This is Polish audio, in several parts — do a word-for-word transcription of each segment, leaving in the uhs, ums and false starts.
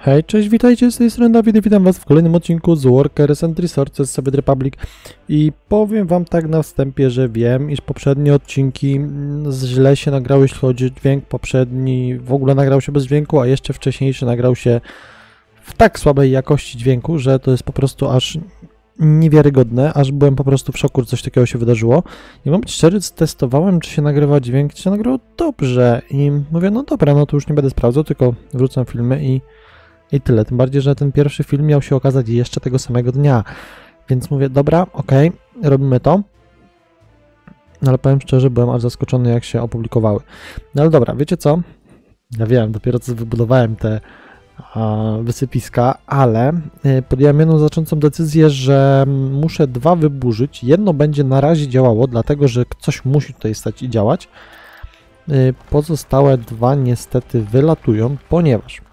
Hej, cześć, witajcie, z tej strony Dawid i witam was w kolejnym odcinku z Workers and Resources Soviet Republic i powiem wam tak na wstępie, że wiem, iż poprzednie odcinki źle się nagrały, jeśli chodzi o dźwięk, poprzedni w ogóle nagrał się bez dźwięku, a jeszcze wcześniejszy nagrał się w tak słabej jakości dźwięku, że to jest po prostu aż niewiarygodne, aż byłem po prostu w szoku, że coś takiego się wydarzyło. I mam być szczery, testowałem, czy się nagrywa dźwięk, czy się nagrywa dobrze i mówię, no dobra, no to już nie będę sprawdzał, tylko wrzucam filmy i I tyle, tym bardziej, że ten pierwszy film miał się okazać jeszcze tego samego dnia. Więc mówię, dobra, okej, okay, robimy to. No ale powiem szczerze, byłem aż zaskoczony, jak się opublikowały. No ale dobra, wiecie co? Ja wiem, dopiero co wybudowałem te a, wysypiska, ale y, podjąłem jedną znaczącą decyzję, że muszę dwa wyburzyć. Jedno będzie na razie działało, dlatego że coś musi tutaj stać i działać. Y, pozostałe dwa niestety wylatują, ponieważ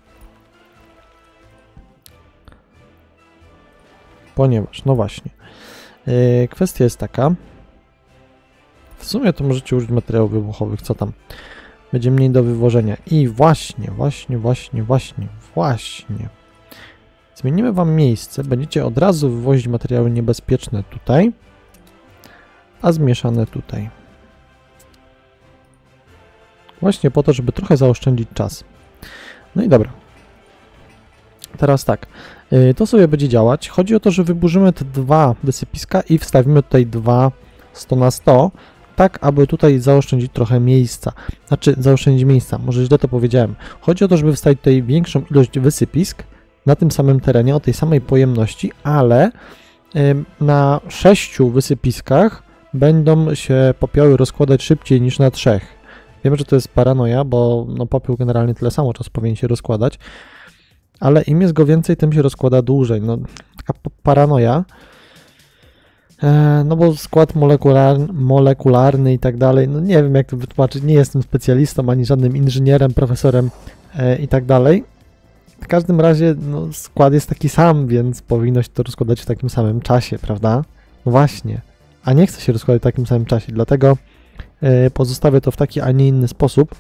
Ponieważ, no właśnie, yy, kwestia jest taka, w sumie to możecie użyć materiałów wybuchowych, co tam, będzie mniej do wywożenia. I właśnie, właśnie, właśnie, właśnie, właśnie, zmienimy wam miejsce, będziecie od razu wywozić materiały niebezpieczne tutaj, a zmieszane tutaj. Właśnie po to, żeby trochę zaoszczędzić czas. No i dobra. Teraz tak, to sobie będzie działać. Chodzi o to, że wyburzymy te dwa wysypiska i wstawimy tutaj dwa sto na sto, tak aby tutaj zaoszczędzić trochę miejsca. Znaczy, zaoszczędzić miejsca, może źle to powiedziałem. Chodzi o to, żeby wstawić tutaj większą ilość wysypisk na tym samym terenie, o tej samej pojemności, ale na sześciu wysypiskach będą się popioły rozkładać szybciej niż na trzech. Wiem, że to jest paranoja, bo no, popiół generalnie tyle samo czasu powinien się rozkładać. Ale im jest go więcej, tym się rozkłada dłużej. No, taka paranoja. E, no bo skład molekularny, molekularny i tak dalej, no nie wiem jak to wytłumaczyć, nie jestem specjalistą, ani żadnym inżynierem, profesorem e, i tak dalej. W każdym razie no, skład jest taki sam, więc powinno się to rozkładać w takim samym czasie, prawda? No właśnie, a nie chce się rozkładać w takim samym czasie, dlatego e, pozostawię to w taki, a nie inny sposób,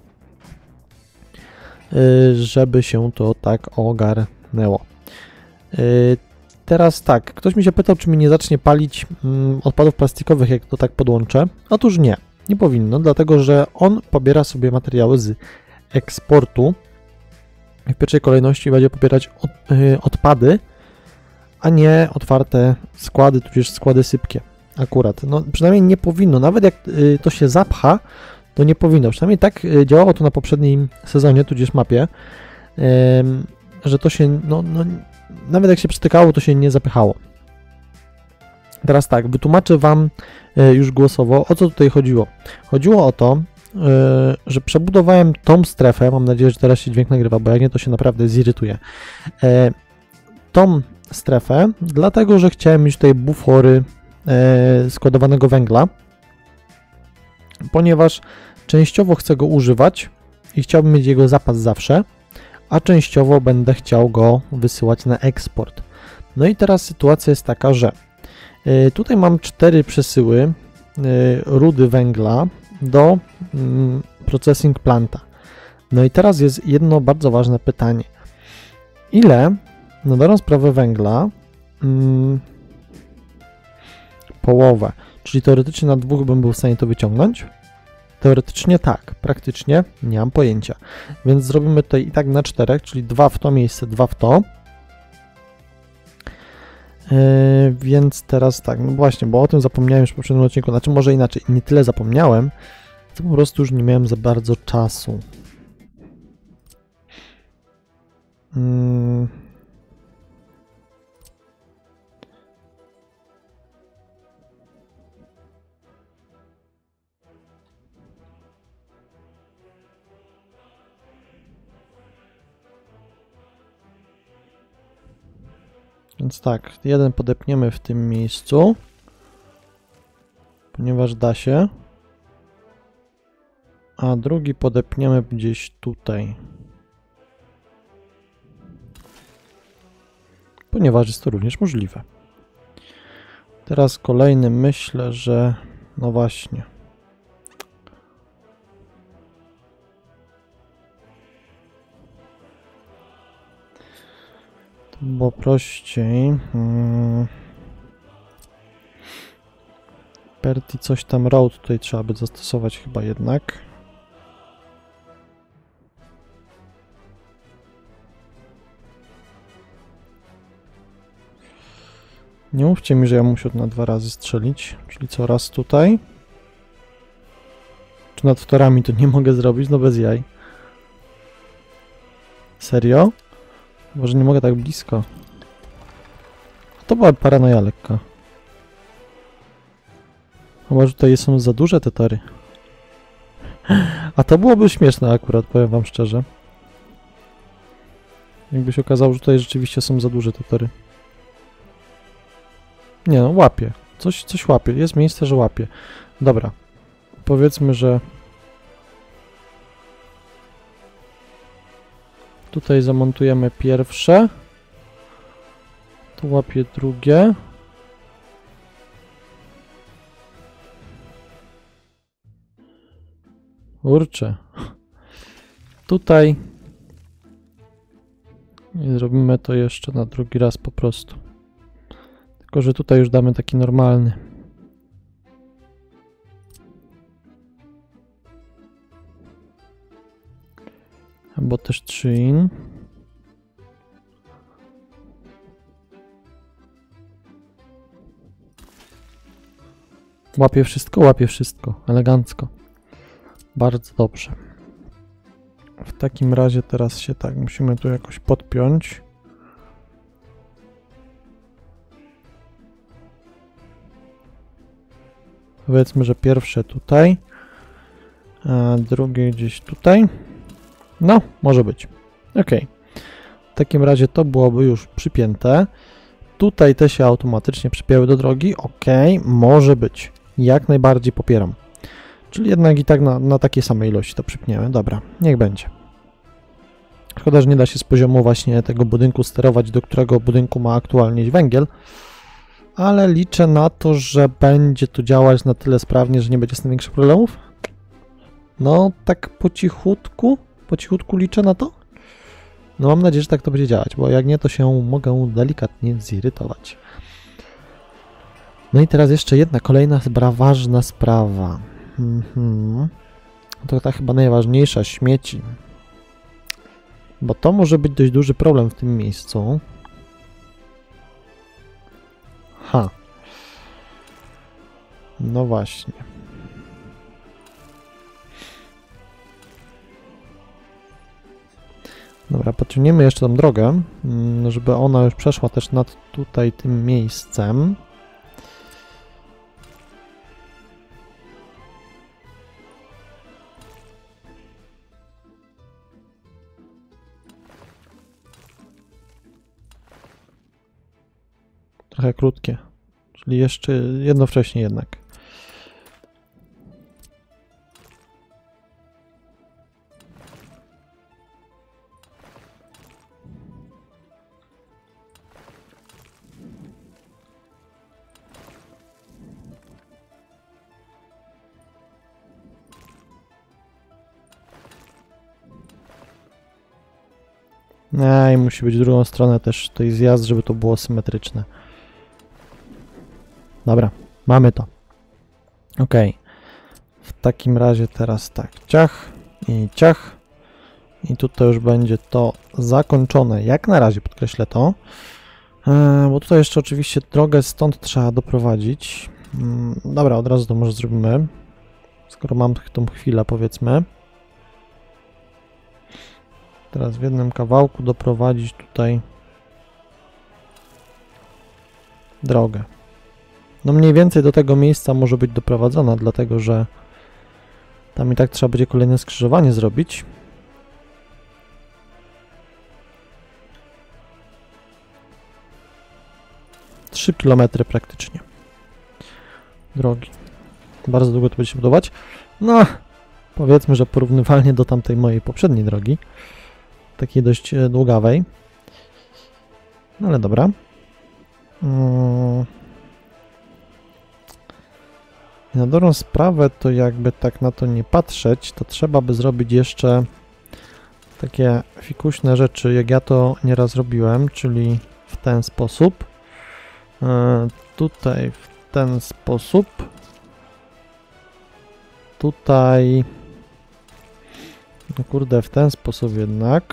żeby się to tak ogarnęło. Teraz tak, ktoś mi się pytał, czy mi nie zacznie palić odpadów plastikowych, jak to tak podłączę. Otóż nie, nie powinno, dlatego że on pobiera sobie materiały z eksportu. W pierwszej kolejności będzie pobierać od, odpady, a nie otwarte składy, tudzież składy sypkie. Akurat, no przynajmniej nie powinno, nawet jak to się zapcha, to nie powinno. Przynajmniej tak działało to na poprzednim sezonie, tudzież mapie, yy, że to się, no, no, nawet jak się przytykało, to się nie zapychało. Teraz tak, wytłumaczę wam yy, już głosowo, o co tutaj chodziło. Chodziło o to, yy, że przebudowałem tą strefę, mam nadzieję, że teraz się dźwięk nagrywa, bo jak nie, to się naprawdę zirytuje. Yy, tą strefę, dlatego, że chciałem mieć tutaj bufory yy, składowanego węgla, ponieważ częściowo chcę go używać i chciałbym mieć jego zapas zawsze, a częściowo będę chciał go wysyłać na eksport. No i teraz sytuacja jest taka, że y, tutaj mam cztery przesyły y, rudy węgla do y, processing planta. No i teraz jest jedno bardzo ważne pytanie. Ile na dobrą sprawę węgla y, połowę, czyli teoretycznie na dwóch bym był w stanie to wyciągnąć? Teoretycznie tak, praktycznie nie mam pojęcia. Więc zrobimy tutaj i tak na czterech, czyli dwa w to miejsce, dwa w to. Yy, więc teraz tak, no właśnie, bo o tym zapomniałem już w poprzednim odcinku, znaczy może inaczej, nie tyle zapomniałem, to po prostu już nie miałem za bardzo czasu. Yy. Więc tak, jeden podepniemy w tym miejscu, ponieważ da się, a drugi podepniemy gdzieś tutaj, ponieważ jest to również możliwe. Teraz kolejny myślę, że no właśnie. To było prościej. Hmm. Perti coś tam road tutaj trzeba by zastosować chyba jednak. Nie mówcie mi, że ja muszę na dwa razy strzelić, czyli co raz tutaj. Czy nad torami to nie mogę zrobić? No bez jaj. Serio? Może nie mogę tak blisko. To była paranoja lekka. Chyba, że tutaj są za duże te tory. A to byłoby śmieszne akurat, powiem wam szczerze. Jakby się okazało, że tutaj rzeczywiście są za duże te tory. Nie no, łapie. Coś, coś łapie. Jest miejsce, że łapie. Dobra. Powiedzmy, że... Tutaj zamontujemy pierwsze. Tu łapie drugie. Kurczę. Tutaj. I zrobimy to jeszcze na drugi raz po prostu. Tylko że tutaj już damy taki normalny. Albo też trzy in. Łapie wszystko, łapie wszystko. Elegancko. Bardzo dobrze. W takim razie teraz się tak, musimy tu jakoś podpiąć. Powiedzmy, że pierwsze tutaj, a drugie gdzieś tutaj. No, może być. Ok. W takim razie to byłoby już przypięte. Tutaj te się automatycznie przypięły do drogi. Ok, może być. Jak najbardziej popieram. Czyli jednak i tak na, na takiej samej ilości to przypniemy. Dobra, niech będzie. Szkoda, że nie da się z poziomu właśnie tego budynku sterować, do którego budynku ma aktualnie iść węgiel. Ale liczę na to, że będzie to działać na tyle sprawnie, że nie będzie z tym większych problemów. No, tak po cichutku, po cichutku liczę na to. No mam nadzieję, że tak to będzie działać, bo jak nie, to się mogę delikatnie zirytować. No i teraz jeszcze jedna kolejna ważna sprawa. Mhm. To ta chyba najważniejsza, śmieci. Bo to może być dość duży problem w tym miejscu. Ha. No właśnie. Dobra, podciągniemy jeszcze tą drogę, żeby ona już przeszła też nad tutaj tym miejscem. Trochę krótkie, czyli jeszcze jedno wcześniej jednak. No i musi być w drugą stronę też tutaj zjazd, żeby to było symetryczne. Dobra, mamy to. Ok. W takim razie teraz tak, ciach i ciach. I tutaj już będzie to zakończone. Jak na razie podkreślę to. Yy, bo tutaj jeszcze oczywiście drogę stąd trzeba doprowadzić. Yy, dobra, od razu to może zrobimy. Skoro mam tą chwilę, powiedzmy. Teraz w jednym kawałku doprowadzić tutaj drogę. No mniej więcej do tego miejsca może być doprowadzona, dlatego że tam i tak trzeba będzie kolejne skrzyżowanie zrobić. trzy kilometry praktycznie drogi. Bardzo długo to będzie się budować. No, powiedzmy, że porównywalnie do tamtej mojej poprzedniej drogi. Takiej dość długawej. No ale dobra. Hmm. Na dobrą sprawę to jakby tak na to nie patrzeć, to trzeba by zrobić jeszcze takie fikuśne rzeczy, jak ja to nieraz robiłem, czyli w ten sposób. E, tutaj w ten sposób. Tutaj... No kurde, w ten sposób jednak.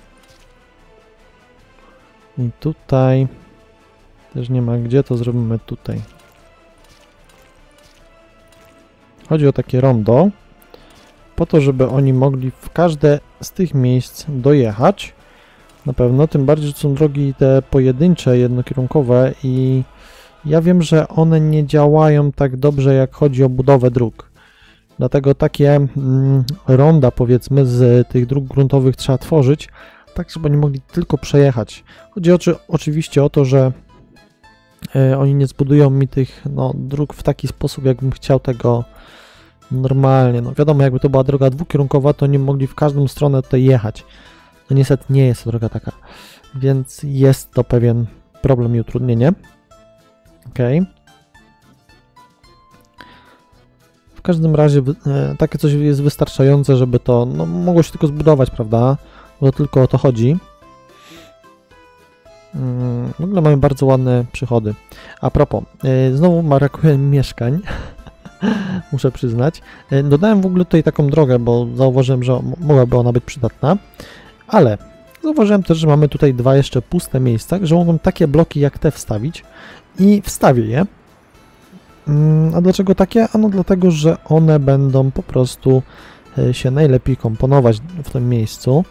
I tutaj... Też nie ma gdzie, to zrobimy tutaj. Chodzi o takie rondo, po to, żeby oni mogli w każde z tych miejsc dojechać. Na pewno, tym bardziej, że są drogi te pojedyncze, jednokierunkowe i ja wiem, że one nie działają tak dobrze, jak chodzi o budowę dróg. Dlatego takie mm, ronda, powiedzmy, z tych dróg gruntowych trzeba tworzyć, tak żeby oni mogli tylko przejechać. Chodzi o, czy, oczywiście o to, że y, oni nie zbudują mi tych no, dróg w taki sposób, jakbym chciał tego normalnie. No wiadomo, jakby to była droga dwukierunkowa, to nie mogli w każdą stronę tutaj jechać. No niestety nie jest to droga taka, więc jest to pewien problem i utrudnienie. Ok. W każdym razie e, takie coś jest wystarczające, żeby to no, mogło się tylko zbudować, prawda? Bo tylko o to chodzi. Mm, w ogóle mamy bardzo ładne przychody. A propos, e, znowu brakuje mieszkań. Muszę przyznać. E, dodałem w ogóle tutaj taką drogę, bo zauważyłem, że mogłaby ona być przydatna. Ale zauważyłem też, że mamy tutaj dwa jeszcze puste miejsca, że mogą takie bloki jak te wstawić i wstawię je. A dlaczego takie? Ano dlatego, że one będą po prostu się najlepiej komponować w tym miejscu.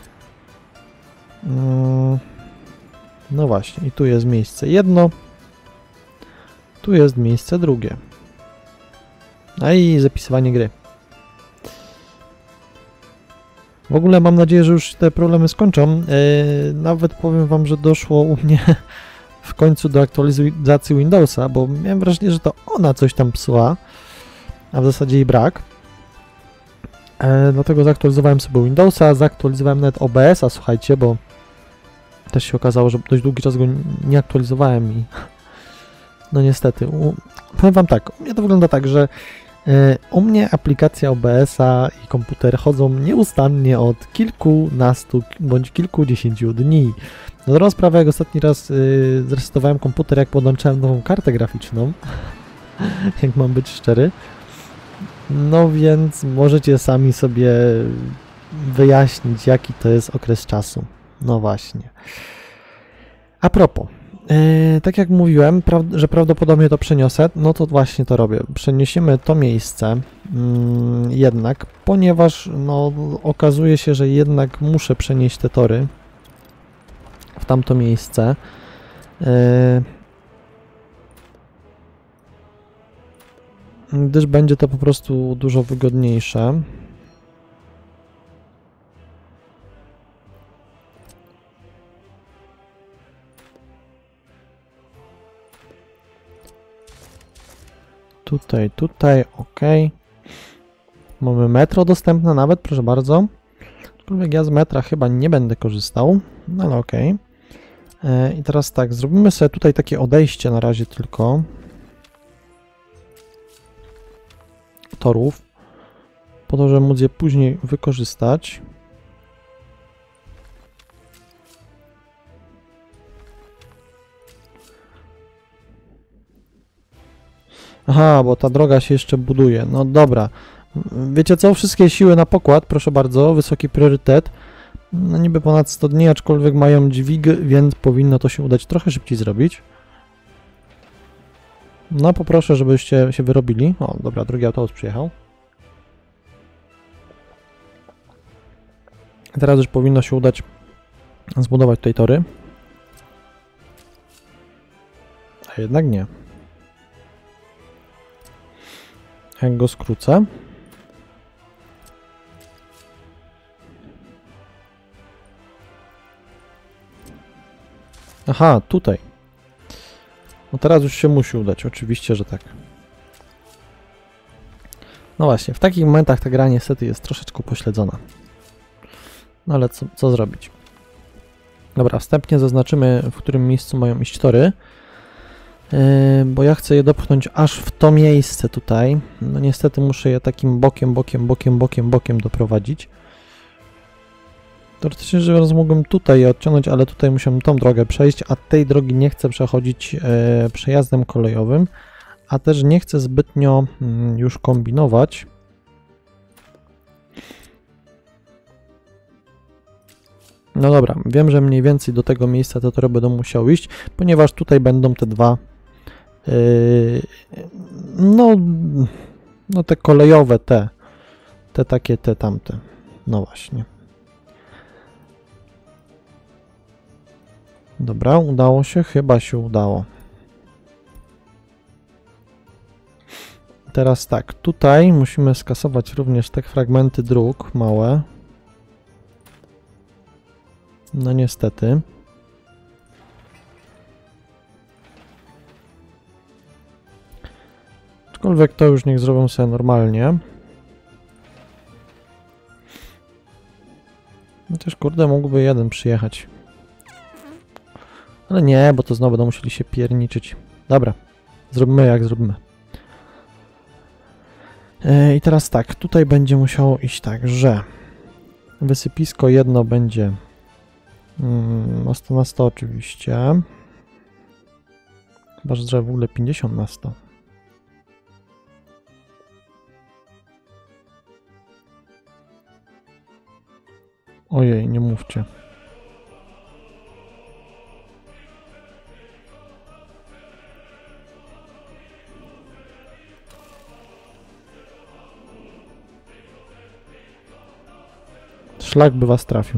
No właśnie, i tu jest miejsce jedno, tu jest miejsce drugie. A i zapisywanie gry. W ogóle mam nadzieję, że już te problemy skończą. Yy, nawet powiem wam, że doszło u mnie w końcu do aktualizacji Windowsa, bo miałem wrażenie, że to ona coś tam psuła, a w zasadzie jej brak. Yy, dlatego zaktualizowałem sobie Windowsa, zaktualizowałem nawet O B S a, słuchajcie, bo też się okazało, że dość długi czas go nie aktualizowałem i no niestety. U... Powiem wam tak, u mnie to wygląda tak, że u mnie aplikacja O B S a i komputer chodzą nieustannie od kilkunastu bądź kilkudziesięciu dni. No dobrą sprawę, jak ostatni raz yy, zresetowałem komputer, jak podłączałem nową kartę graficzną, jak mam być szczery. No więc możecie sami sobie wyjaśnić, jaki to jest okres czasu. No właśnie. A propos. Yy, tak jak mówiłem, pra że prawdopodobnie to przeniosę, no to właśnie to robię. Przeniesiemy to miejsce yy, jednak, ponieważ no, okazuje się, że jednak muszę przenieść te tory w tamto miejsce. Yy, gdyż będzie to po prostu dużo wygodniejsze. Tutaj, tutaj, ok. Mamy metro dostępne nawet, proszę bardzo. Aczkolwiek ja z metra chyba nie będę korzystał, no ale ok. E, I teraz tak, zrobimy sobie tutaj takie odejście na razie tylko. Torów. Po to, żeby móc je później wykorzystać. Aha, bo ta droga się jeszcze buduje. No dobra. Wiecie co? Wszystkie siły na pokład, proszę bardzo. Wysoki priorytet. No niby ponad sto dni, aczkolwiek mają dźwig, więc powinno to się udać trochę szybciej zrobić. No poproszę, żebyście się wyrobili. O, dobra, drugi autobus przyjechał. Teraz już powinno się udać zbudować tutaj tory. A jednak nie. Jak go skrócę. Aha, tutaj. No teraz już się musi udać, oczywiście, że tak. No właśnie, w takich momentach ta gra niestety jest troszeczkę pośledzona. No ale co, co zrobić? Dobra, wstępnie zaznaczymy, w którym miejscu mają iść tory. Yy, bo ja chcę je dopchnąć aż w to miejsce tutaj. No niestety muszę je takim bokiem, bokiem, bokiem, bokiem, bokiem doprowadzić. Teoretycznie rzecz biorąc mógłbym tutaj je odciągnąć, ale tutaj musiałem tą drogę przejść, a tej drogi nie chcę przechodzić e, przejazdem kolejowym, a też nie chcę zbytnio mm, już kombinować. No dobra, wiem, że mniej więcej do tego miejsca te tory będą musiały iść, ponieważ tutaj będą te dwa yy, no, no te kolejowe, te, te takie, te tamte. No właśnie. Dobra, udało się? Chyba się udało. Teraz tak, tutaj musimy skasować również te fragmenty dróg małe. No niestety. Aczkolwiek to już niech zrobią sobie normalnie. Chociaż kurde, mógłby jeden przyjechać. Ale nie, bo to znowu będą musieli się pierniczyć. Dobra, zróbmy jak zróbmy. I teraz tak, tutaj będzie musiało iść tak, że wysypisko jedno będzie mm, o sto na sto oczywiście. Chyba, że w ogóle pięćdziesiąt na sto. Ojej, nie mówcie. Szlak by was trafił.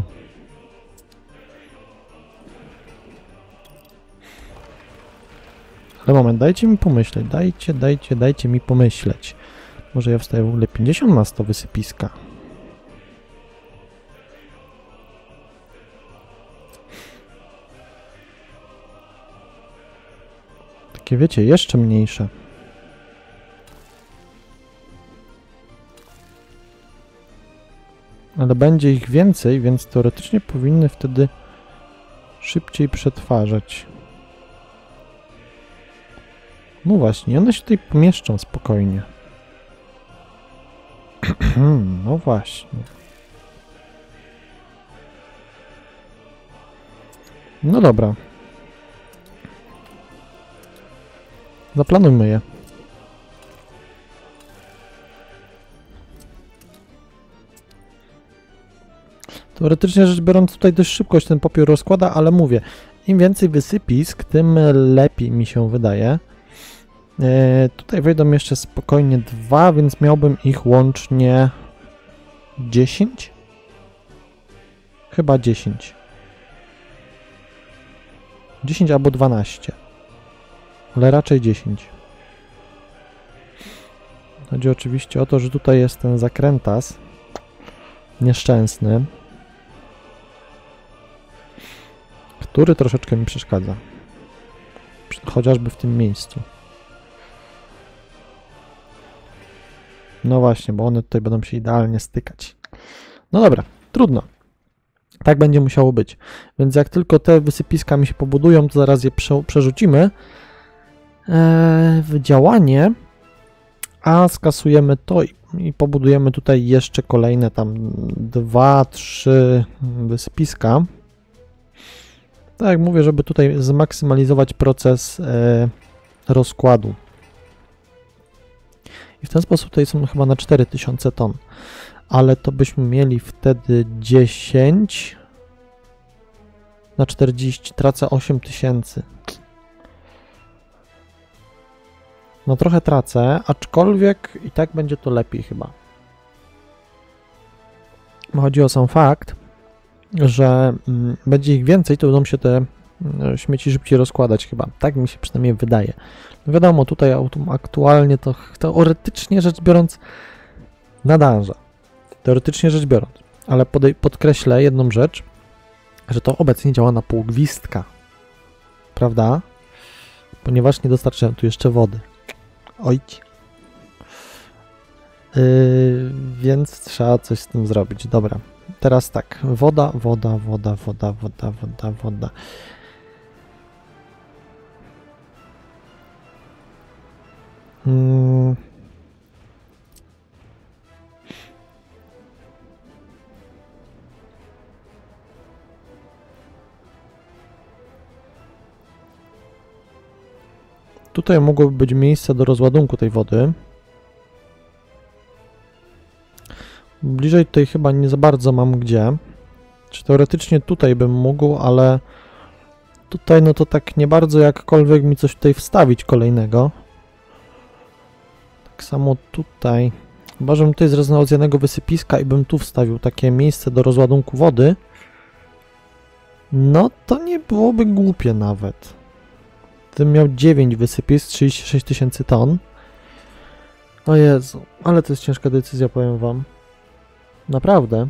Ale moment, dajcie mi pomyśleć. Dajcie, dajcie, dajcie mi pomyśleć. Może ja wstaję w ogóle pięćdziesiąt na sto wysypiska. Takie wiecie, jeszcze mniejsze. Ale będzie ich więcej, więc teoretycznie powinny wtedy szybciej przetwarzać. No właśnie, one się tutaj pomieszczą spokojnie. No właśnie. No dobra. Zaplanujmy je. Teoretycznie rzecz biorąc tutaj dość szybko się ten papier rozkłada, ale mówię, im więcej wysypisk, tym lepiej mi się wydaje. E, tutaj wejdą jeszcze spokojnie dwa, więc miałbym ich łącznie dziesięć? Chyba dziesięć. dziesięć albo dwanaście. Ale raczej dziesięć. Chodzi oczywiście o to, że tutaj jest ten zakrętas nieszczęsny, który troszeczkę mi przeszkadza. Chociażby w tym miejscu. No właśnie, bo one tutaj będą się idealnie stykać. No dobra, trudno. Tak będzie musiało być. Więc jak tylko te wysypiska mi się pobudują, to zaraz je prze przerzucimy ee, w działanie, a skasujemy to i, i pobudujemy tutaj jeszcze kolejne tam dwa, trzy wysypiska. Tak jak mówię, żeby tutaj zmaksymalizować proces e, rozkładu. I w ten sposób tutaj są chyba na cztery tysiące ton. Ale to byśmy mieli wtedy dziesięć na czterdzieści, tracę osiem tysięcy. No trochę tracę, aczkolwiek i tak będzie to lepiej chyba. Chodzi o sam fakt, że mm, będzie ich więcej, to będą się te y, śmieci szybciej rozkładać chyba. Tak mi się przynajmniej wydaje. No wiadomo, tutaj aktualnie to teoretycznie rzecz biorąc nadąża. Teoretycznie rzecz biorąc. Ale podkreślę jedną rzecz, że to obecnie działa na pół gwizdka. Prawda? Ponieważ nie dostarczyłem tu jeszcze wody. Ojci. Yy, więc trzeba coś z tym zrobić. Dobra. Teraz tak. Woda, woda, woda, woda, woda, woda, woda. Hmm. Tutaj mogłoby być miejsce do rozładunku tej wody. Bliżej tutaj chyba nie za bardzo mam gdzie. Czy teoretycznie tutaj bym mógł, ale tutaj no to tak nie bardzo jakkolwiek mi coś tutaj wstawić kolejnego. Tak samo tutaj. Chyba, żebym tutaj zrezygnował z jednego wysypiska i bym tu wstawił takie miejsce do rozładunku wody. No to nie byłoby głupie nawet. Gdybym miał dziewięć wysypisk, trzydzieści sześć tysięcy ton. O Jezu, ale to jest ciężka decyzja, powiem wam. Naprawdę.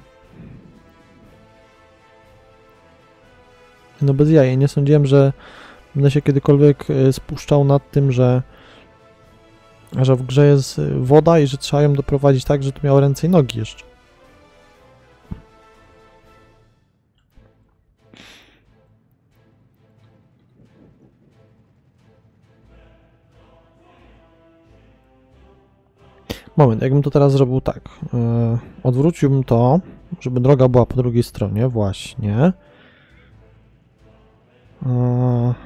No bez jaj, nie sądziłem, że będę się kiedykolwiek spuszczał nad tym, że że w grze jest woda i że trzeba ją doprowadzić tak, że to miało ręce i nogi jeszcze. Moment, jakbym to teraz zrobił tak. Yy, odwróciłbym to, żeby droga była po drugiej stronie, właśnie. Yy,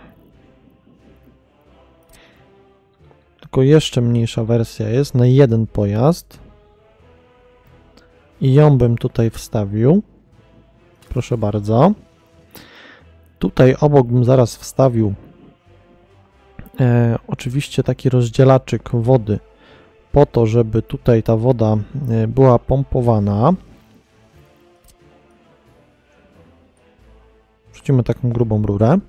tylko jeszcze mniejsza wersja jest na jeden pojazd. I ją bym tutaj wstawił. Proszę bardzo. Tutaj obok bym zaraz wstawił e, oczywiście taki rozdzielaczyk wody po to, żeby tutaj ta woda e, była pompowana. Wrzucimy taką grubą rurę.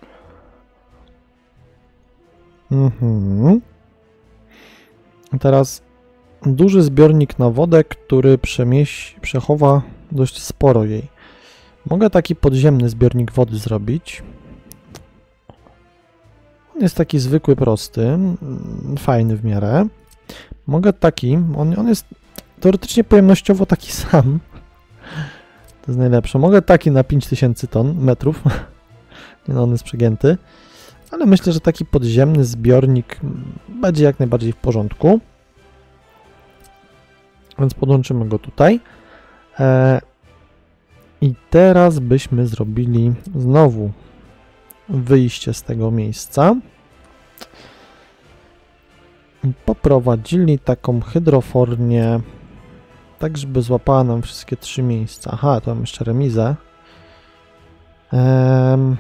Mhm. Teraz duży zbiornik na wodę, który przemieści, przechowa dość sporo jej. Mogę taki podziemny zbiornik wody zrobić. On jest taki zwykły, prosty, fajny w miarę. Mogę taki, on, on jest teoretycznie pojemnościowo taki sam. To jest najlepsze. Mogę taki na pięć tysięcy ton, metrów. Nie no, on jest przegięty. Ale myślę, że taki podziemny zbiornik będzie jak najbardziej w porządku. Więc podłączymy go tutaj. E, I teraz byśmy zrobili znowu wyjście z tego miejsca. I poprowadzili taką hydrofornię, tak żeby złapała nam wszystkie trzy miejsca. Aha, tu mam jeszcze remizę. Ehm...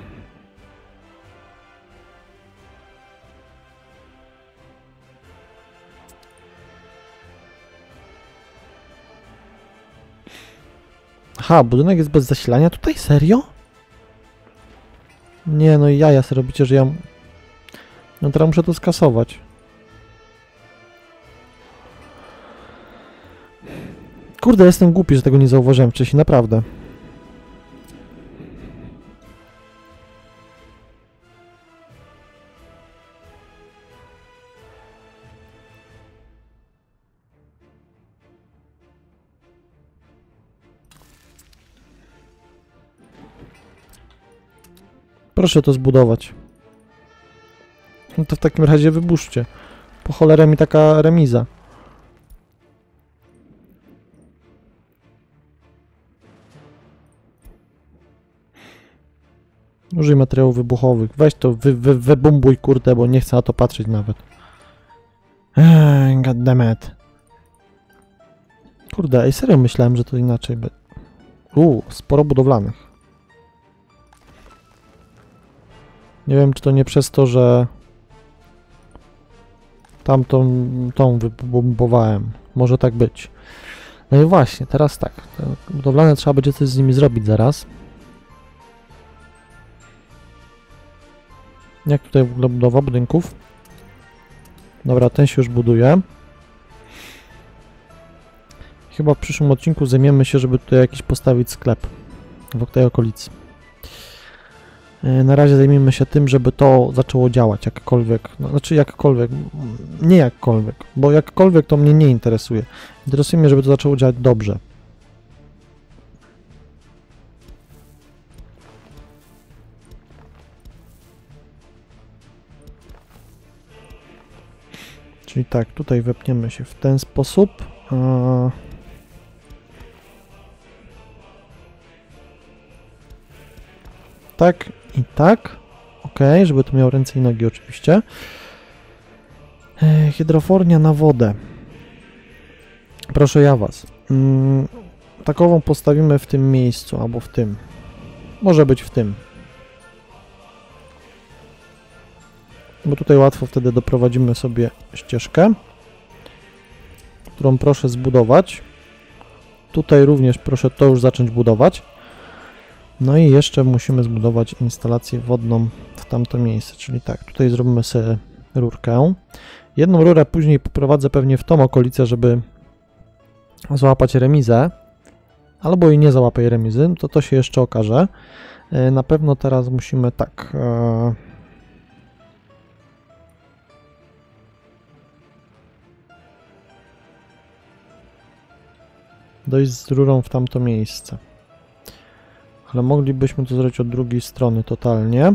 Aha, budynek jest bez zasilania tutaj? Serio? Nie, no i jaja sobie robicie, że ja... No teraz muszę to skasować. Kurde, jestem głupi, że tego nie zauważyłem wcześniej, naprawdę. Proszę to zbudować. No to w takim razie wyburzcie. Po cholerę mi taka remiza. Użyj materiałów wybuchowych. Weź to, wy, wy, wybumbuj, kurde, bo nie chcę na to patrzeć nawet. Eee, goddammit. Kurde, ej, serio myślałem, że to inaczej by... Uuu, sporo budowlanych. Nie wiem, czy to nie przez to, że tamtą tą wybumbowałem. Może tak być. No i właśnie, teraz tak. Te budowlane trzeba będzie coś z nimi zrobić zaraz. Jak tutaj w ogóle budowa budynków? Dobra, ten się już buduje. Chyba w przyszłym odcinku zajmiemy się, żeby tutaj jakiś postawić sklep wokół tej okolicy. Na razie zajmijmy się tym, żeby to zaczęło działać jakkolwiek. No, znaczy jakkolwiek, nie jakkolwiek, bo jakkolwiek to mnie nie interesuje. Interesuje mnie, żeby to zaczęło działać dobrze. Czyli tak, tutaj wepniemy się w ten sposób. Tak i tak. Ok, żeby to miało ręce i nogi oczywiście. E, hydrofornia na wodę. Proszę ja was. Mm, takową postawimy w tym miejscu, albo w tym. Może być w tym. Bo tutaj łatwo wtedy doprowadzimy sobie ścieżkę, którą proszę zbudować. Tutaj również proszę to już zacząć budować. No i jeszcze musimy zbudować instalację wodną w tamto miejsce, czyli tak, tutaj zrobimy sobie rurkę. Jedną rurę później poprowadzę pewnie w tą okolicę, żeby złapać remizę, albo i nie załapać remizy, to to się jeszcze okaże. Na pewno teraz musimy tak... E dojść z rurą w tamto miejsce. Ale moglibyśmy to zrobić od drugiej strony totalnie.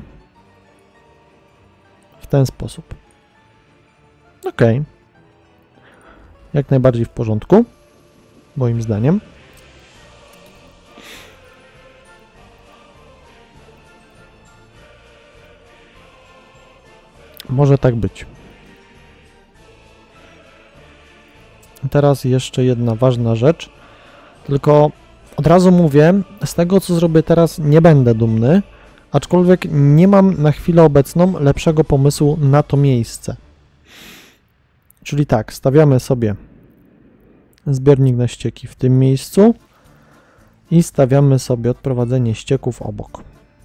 W ten sposób. Ok. Jak najbardziej w porządku. Moim zdaniem. Może tak być. Teraz jeszcze jedna ważna rzecz. Tylko od razu mówię, z tego co zrobię teraz nie będę dumny, aczkolwiek nie mam na chwilę obecną lepszego pomysłu na to miejsce. Czyli tak, stawiamy sobie zbiornik na ścieki w tym miejscu i stawiamy sobie odprowadzenie ścieków obok.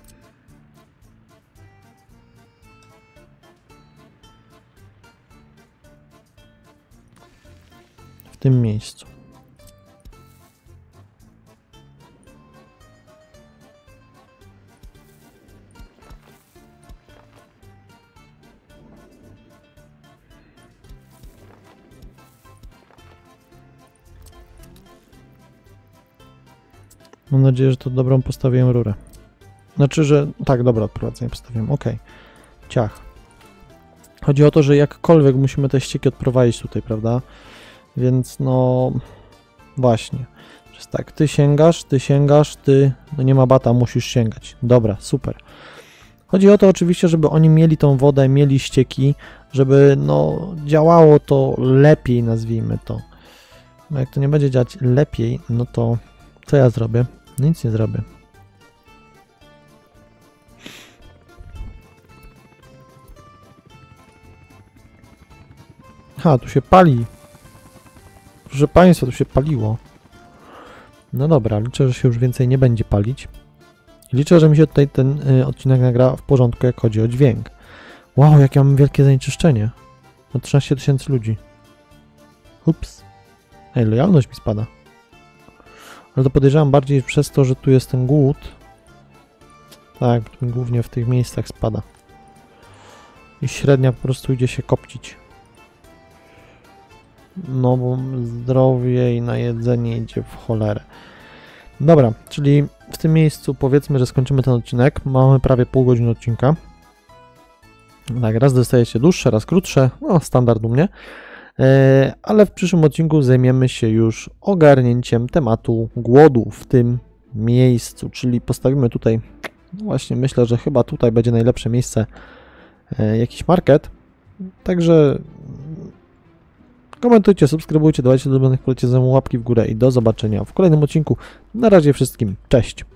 W tym miejscu. Mam nadzieję, że to dobrą postawiłem rurę. Znaczy, że... Tak, dobra, odprowadzenie postawiłem. Ok. Ciach. Chodzi o to, że jakkolwiek musimy te ścieki odprowadzić tutaj, prawda? Więc no... Właśnie. Jest tak, ty sięgasz, ty sięgasz, ty... No nie ma bata, musisz sięgać. Dobra, super. Chodzi o to oczywiście, żeby oni mieli tą wodę, mieli ścieki, żeby no działało to lepiej, nazwijmy to. No jak to nie będzie działać lepiej, no to... Co ja zrobię? Nic nie zrobię. Ha, tu się pali. Proszę Państwa, tu się paliło. No dobra, liczę, że się już więcej nie będzie palić. Liczę, że mi się tutaj ten y, odcinek nagra w porządku, jak chodzi o dźwięk. Wow, jakie mam wielkie zanieczyszczenie. Na trzynaście tysięcy ludzi. Ups. Ej, lojalność mi spada. Ale to podejrzewam bardziej przez to, że tu jest ten głód. Tak, głównie w tych miejscach spada. I średnia po prostu idzie się kopcić. No bo zdrowie i na jedzenie idzie w cholerę. Dobra, czyli w tym miejscu powiedzmy, że skończymy ten odcinek. Mamy prawie pół godziny odcinka. Tak, raz dostajecie dłuższe, raz krótsze. No, standard u mnie. Ale w przyszłym odcinku zajmiemy się już ogarnięciem tematu głodu w tym miejscu, czyli postawimy tutaj, no właśnie myślę, że chyba tutaj będzie najlepsze miejsce, jakiś market, także komentujcie, subskrybujcie, dawajcie do ulubionych, polecie ze mną łapki w górę i do zobaczenia w kolejnym odcinku. Na razie wszystkim, cześć!